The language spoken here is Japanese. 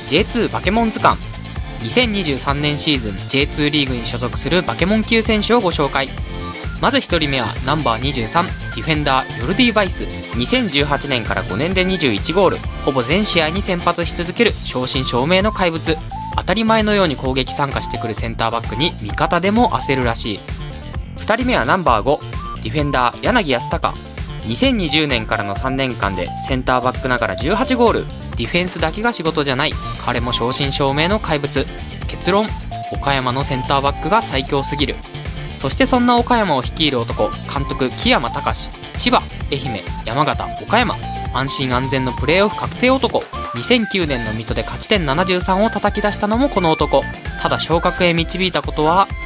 J2 バケモン図鑑。2023年シーズン J2 リーグに所属するバケモン級選手をご紹介。まず1人目はナンバー23、ディフェンダーヨルディ・バイス。2018年から5年で21ゴール、ほぼ全試合に先発し続ける正真正銘の怪物。当たり前のように攻撃参加してくるセンターバックに味方でも焦るらしい。2人目はナンバー5、ディフェンダー柳康隆。2020年からの3年間でセンターバックながら18ゴール。ディフェンスだけが仕事じゃない、彼も正真正銘の怪物。結論、岡山のセンターバックが最強すぎる。そしてそんな岡山を率いる男、監督木山隆。千葉、愛媛、山形、岡山、安心安全のプレーオフ確定男。2009年の水戸で勝ち点73を叩き出したのもこの男。ただ昇格へ導いたことは